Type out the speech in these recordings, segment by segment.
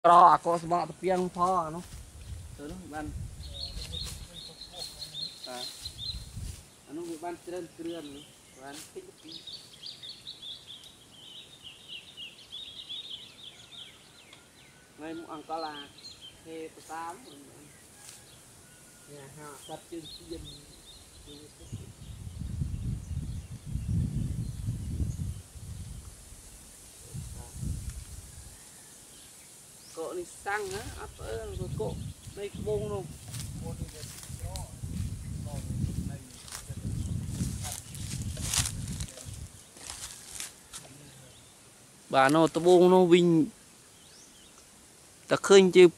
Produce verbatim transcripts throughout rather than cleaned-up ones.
Rồi có smart piang pho nó từ nó ban à nó bị ban trên trên ban thích ngay ăn có là he tám nhà ha sắp trên tiền cọ đi xăng á ấp rồi cọ đây bông luôn bà nó tao bông nó vinh ta khơi chứ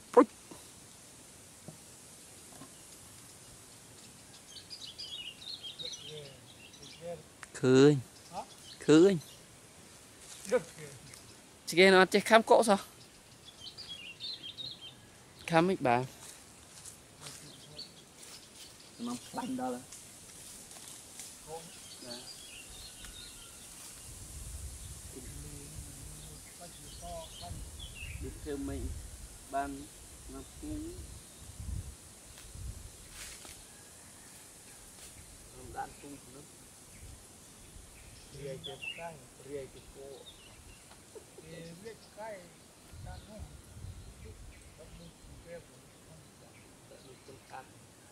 khơi khơi chị nghe nó chạy khám cọ sao khám mấy bà nó bánh đó là được theo mình ban nó cũng đạn tung nó riêng cái cái riêng cái cô riêng cái đạn nó đâm lên cái con cát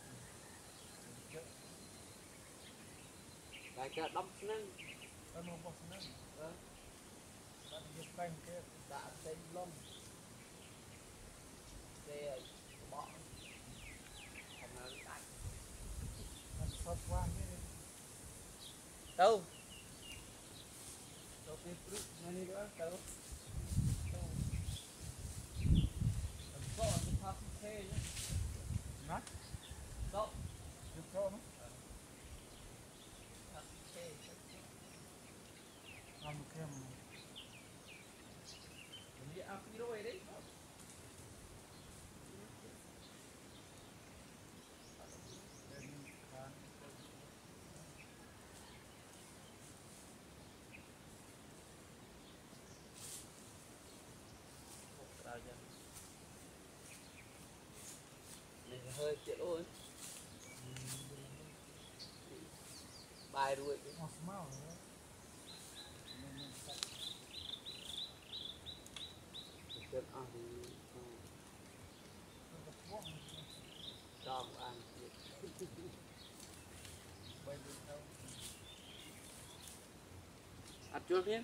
cái cái đâm lên đâm lên bọc lên đâm lên cái cái đạn xây lông xe bỏ thành nó đánh sốt quá đâu đâu cái fruit này nữa đâu đâu có cái pháp xe nhá nát đâu được cho nó pháp xe làm kem mình ăn cái rồi đấy hơi chuyện ôi bài đuổi cái ngọt máu chuyện ăn thì cho ăn ăn chưa biết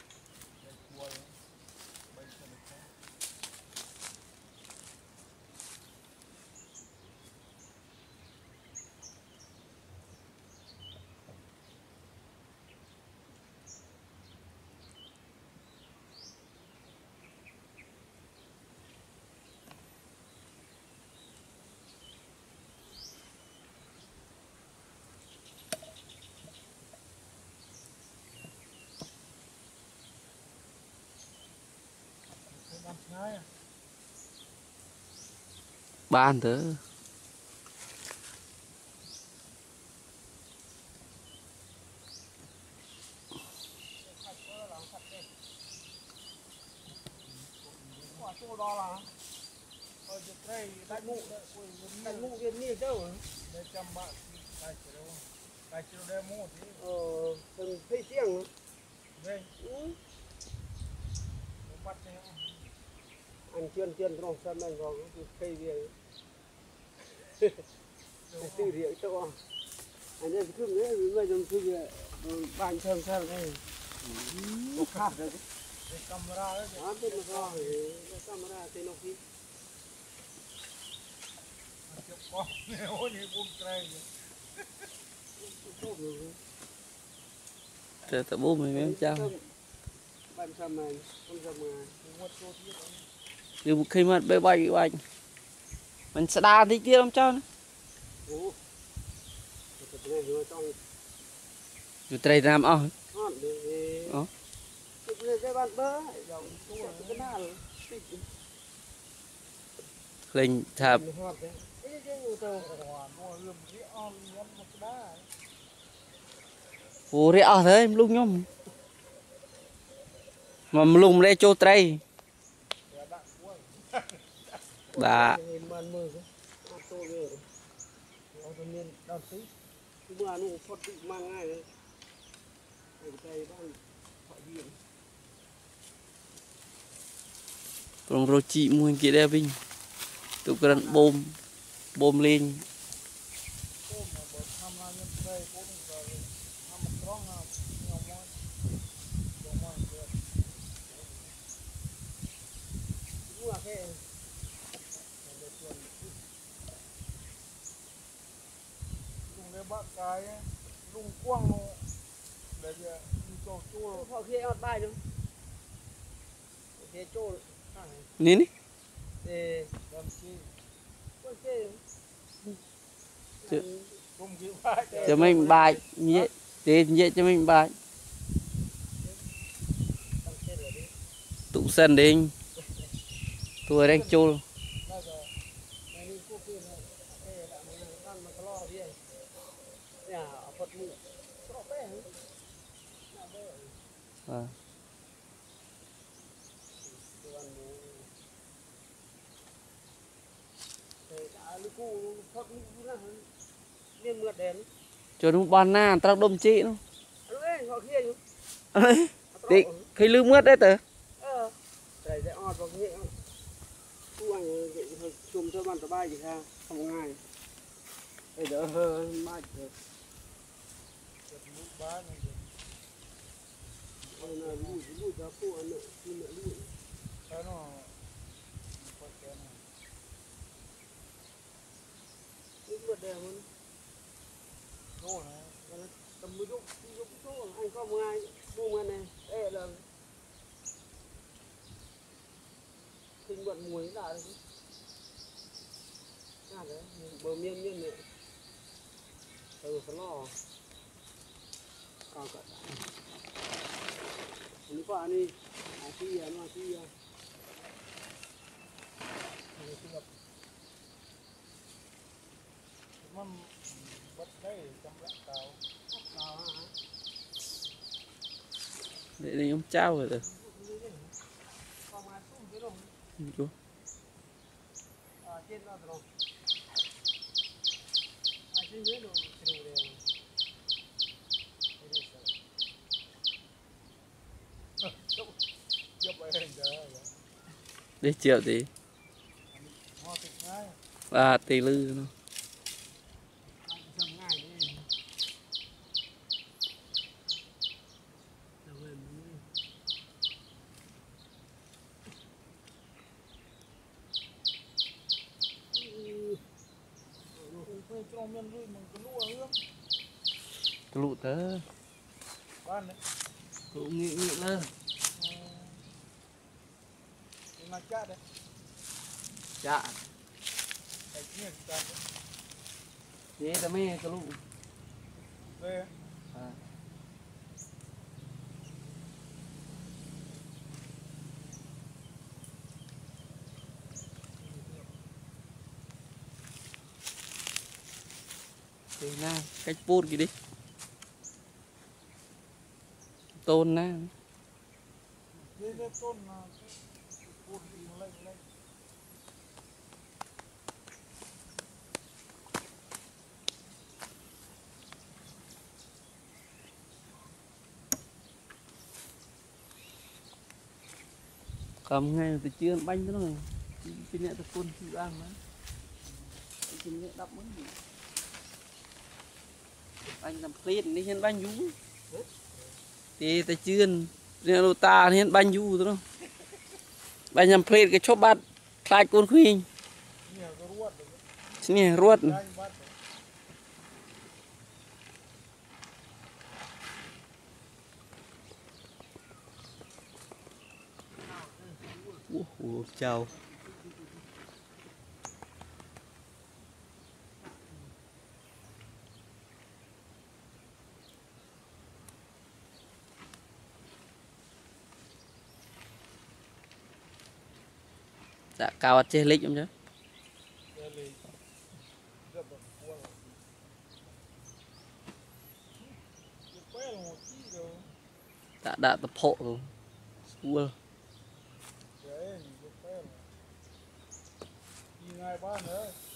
ban thế đại ngụ đại ngụ viên nhiều chứ để chăm bạn đại chiều đại chiều đem mua thì ờ từng thấy tiếng đây bắt anh chuyên chuyên trong sân anh có cái cây gì từ rượu cho anh ấy cứ nghĩ bây giờ cứ bàn thơm sao đây một khác rồi camera đấy đó bên nó rồi camera tên nó kia chụp con ôi như buông trai thế tao bố mày em chào bàn thơm này con rồng mà dù một khi mà bay bay bay mình sẽ đa tí kia không cho nữa dù trai làm ơ ờ lên thạp ủa rẻ thế em lúc nhom mà lùng lên cho trai Bà man mơ cái to ghê nó cho nên đau tí cái bữa nó phật tự mang ngay đấy cái tay đang phải điện Rong rô chị mua kia đây vinh tụ cần bom bom lên Cô mà bật tham gia nhân đây cũng rồi tham một con nào nhiều món nhiều món được cũng là cái dùng để bắt cái dùng quăng để đi cho chua họ kia ọt bài đâu thế trôi ní ní để làm chi con kia không chịu phải cho mình bài nhẹ thế nhẹ cho mình bài tụ sân đi tôi đang chôn à. Cho nó ban na tao đâm chị nó tí khi lưu mướt đấy tớ chùm cho bạn tờ bay gì ha không ngay bây giờ hơn mai được bán này là lùi lùi ra phụ anh nữa khi mẹ lùi cái nó có cái này những vật đẹp hơn đồ này tầm mười độ lúc số anh có một ngày buông anh này đây là kinh vận muối là đấy à đấy bờ miên miên này từ cái lò còn cả ini pak ini nasi ya nasi ya nó bắt đây trong lạng tàu tàu hả để đi ông trao rồi tớ chú à trên đó rồi à trên dưới rồi rồi để chiều tí và tì lư nó trong miền núi mình có lúa hương cái lụ tớ bán đấy cũng nghĩ nghĩ lên mà chả đấy dạ cái kia ta thế tao mê cái lụ về à. Thì na cách phun kì đi tôn na đây đây tôn là tôn thì nó lên lên cầm ngay từ chưa banh đó rồi cái nhẹ tập phun chịu ăn đó cái nhẹ đắp mấy gì anh làm plate đi hiện banh vú thì ta chưa nên lô ta hiện banh vú đó banh làm plate cái chốt bát khai con khuyên nè ruột Ủa, chào dạ cao trên lịch không chứ đã đã tập hộ rồi Ua. บ้านเออ